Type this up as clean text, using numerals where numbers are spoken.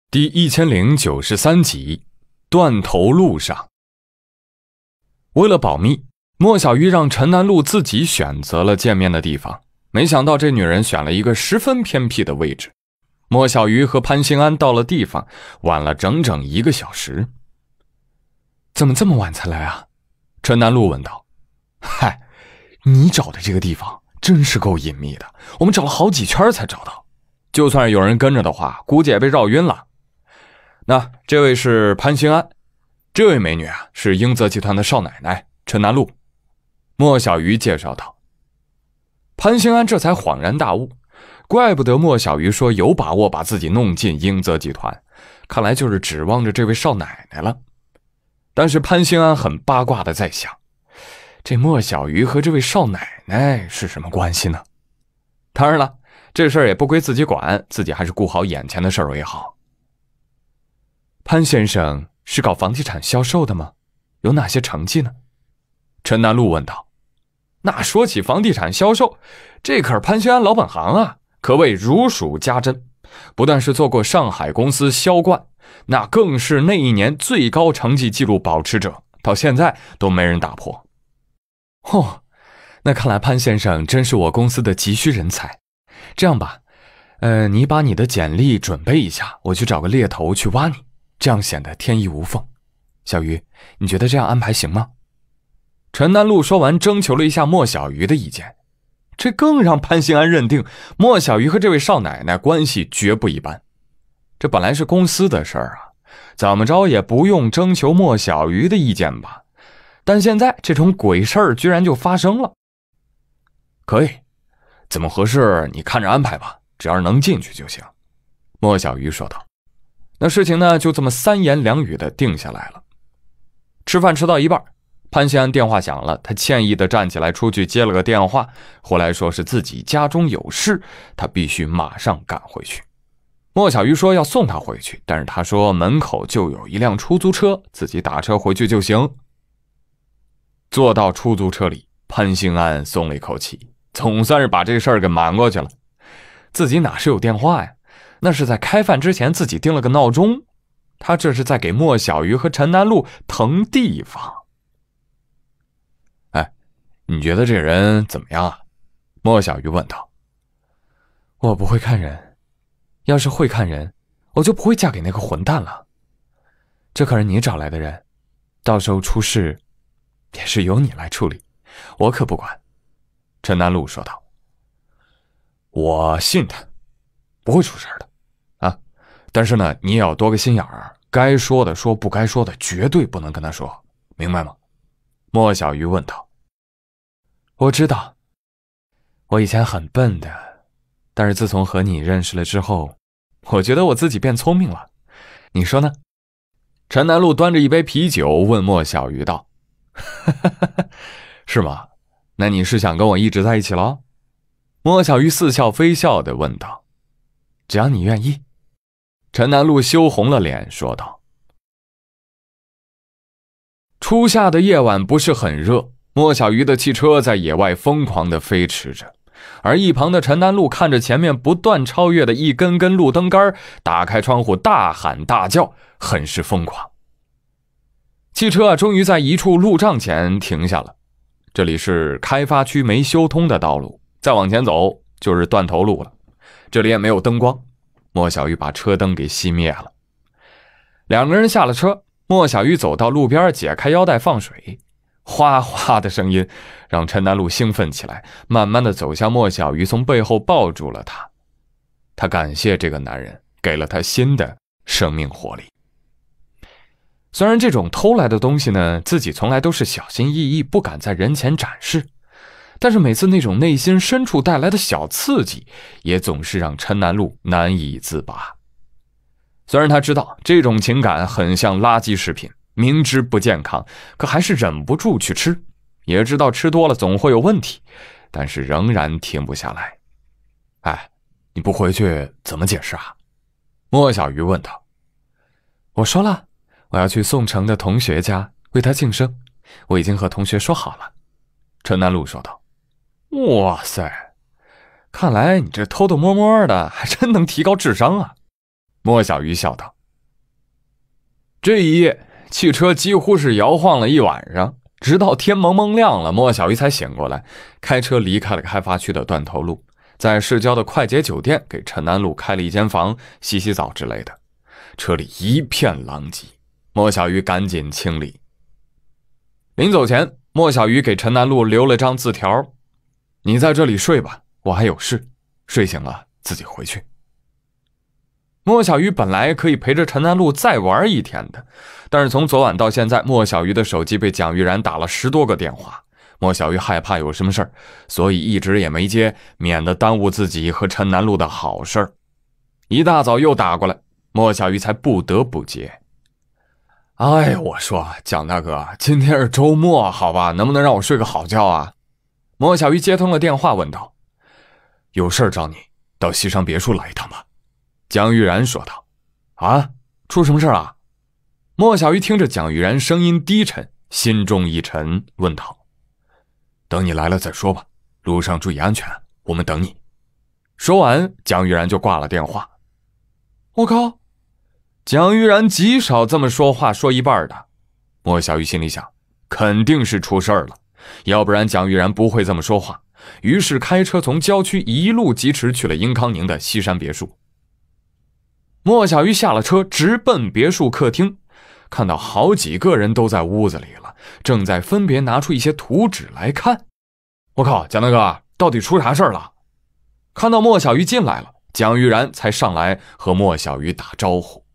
第1093集，断头路上。为了保密，莫小鱼让陈南路自己选择了见面的地方，没想到这女人选了一个十分偏僻的位置。莫小鱼和潘兴安到了地方，晚了整整1个小时。怎么这么晚才来啊？陈南路问道。嗨，你找的这个地方真是够隐秘的，我们找了好几圈才找到，就算有人跟着的话，估计也被绕晕了。那这位是潘兴安，这位美女啊是英泽集团的少奶奶陈南路。莫小鱼介绍道。潘兴安这才恍然大悟，怪不得莫小鱼说有把握把自己弄进英泽集团，看来就是指望着这位少奶奶了。但是潘兴安很八卦的在想，这莫小鱼和这位少奶奶是什么关系呢？当然了，这事儿也不归自己管，自己还是顾好眼前的事儿为好。潘先生是搞房地产销售的吗？有哪些成绩呢？陈南路问道。那说起房地产销售，这可是潘兴安老本行啊，可谓如数家珍。不但是做过上海公司销冠，那更是那一年最高成绩记录保持者，到现在都没人打破。哦，那看来潘先生真是我公司的急需人才。这样吧，你把你的简历准备一下，我去找个猎头去挖你，这样显得天衣无缝。小鱼，你觉得这样安排行吗？陈南路说完，征求了一下莫小鱼的意见，这更让潘兴安认定莫小鱼和这位少奶奶关系绝不一般。这本来是公司的事儿啊，怎么着也不用征求莫小鱼的意见吧？但现在这种鬼事儿居然就发生了。可以，怎么合适你看着安排吧，只要能进去就行。莫小鱼说道。那事情呢，就这么3言2语的定下来了。吃饭吃到一半，潘兴安电话响了，他歉意的站起来出去接了个电话，后来说是自己家中有事，他必须马上赶回去。莫小鱼说要送他回去，但是他说门口就有一辆出租车，自己打车回去就行。坐到出租车里，潘兴安松了一口气，总算是把这事儿给瞒过去了。自己哪是有电话呀，那是在开饭之前自己定了个闹钟，他这是在给莫小鱼和陈南路腾地方。哎，你觉得这人怎么样啊？莫小鱼问道。我不会看人，要是会看人，我就不会嫁给那个混蛋了。这可是你找来的人，到时候出事也是由你来处理，我可不管。陈南路说道。我信他，不会出事的啊！但是呢，你也要多个心眼儿，该说的说，不该说的绝对不能跟他说，明白吗？莫小鱼问道。我知道，我以前很笨的，但是自从和你认识了之后，我觉得我自己变聪明了，你说呢？陈南路端着一杯啤酒问莫小鱼道。是吗？那你是想跟我一直在一起咯？莫小鱼似笑非笑地问道。只要你愿意。陈南路羞红了脸说道。初夏的夜晚不是很热，莫小鱼的汽车在野外疯狂地飞驰着，而一旁的陈南路看着前面不断超越的一根根路灯杆，打开窗户大喊大叫，很是疯狂。汽车终于在一处路障前停下了，这里是开发区没修通的道路，再往前走就是断头路了，这里也没有灯光。莫小鱼把车灯给熄灭了。2个人下了车，莫小鱼走到路边解开腰带放水，哗哗的声音让陈南路兴奋起来，慢慢的走向莫小鱼，从背后抱住了他。他感谢这个男人给了他新的生命活力。虽然这种偷来的东西呢，自己从来都是小心翼翼，不敢在人前展示，但是每次那种内心深处带来的小刺激，也总是让陈南路难以自拔。虽然他知道这种情感很像垃圾食品，明知不健康，可还是忍不住去吃，也知道吃多了总会有问题，但是仍然停不下来。哎，你不回去怎么解释啊？莫小鱼问道。我说了，我要去宋城的同学家为他庆生，我已经和同学说好了。陈南路说道。哇塞，看来你这偷偷摸摸的还真能提高智商啊。莫小鱼笑道。 这一夜，汽车几乎是摇晃了一晚上，直到天蒙蒙亮了，莫小鱼才醒过来，开车离开了开发区的断头路，在市郊的快捷酒店给陈南路开了一间房，洗洗澡之类的。车里一片狼藉，莫小鱼赶紧清理。临走前，莫小鱼给陈南路留了张字条：你在这里睡吧，我还有事，睡醒了自己回去。莫小鱼本来可以陪着陈南路再玩一天的，但是从昨晚到现在，莫小鱼的手机被蒋玉然打了10多个电话，莫小鱼害怕有什么事儿，所以一直也没接，免得耽误自己和陈南路的好事儿。一大早又打过来，莫小鱼才不得不接。哎，我说蒋大哥，今天是周末，好吧，能不能让我睡个好觉啊？莫小鱼接通了电话，问道：有事儿找你，到西山别墅来一趟吧。蒋玉然说道：啊，出什么事啊？莫小鱼听着蒋玉然声音低沉，心中一沉，问道：等你来了再说吧，路上注意安全，我们等你。说完，蒋玉然就挂了电话。我靠，蒋玉然极少这么说话说一半的。莫小鱼心里想，肯定是出事儿了，要不然蒋玉然不会这么说话，于是开车从郊区一路疾驰去了殷康宁的西山别墅。莫小鱼下了车，直奔别墅客厅，看到好几个人都在屋子里了，正在分别拿出一些图纸来看。我靠，蒋大哥，到底出啥事儿了？看到莫小鱼进来了，蒋玉然才上来和莫小鱼打招呼。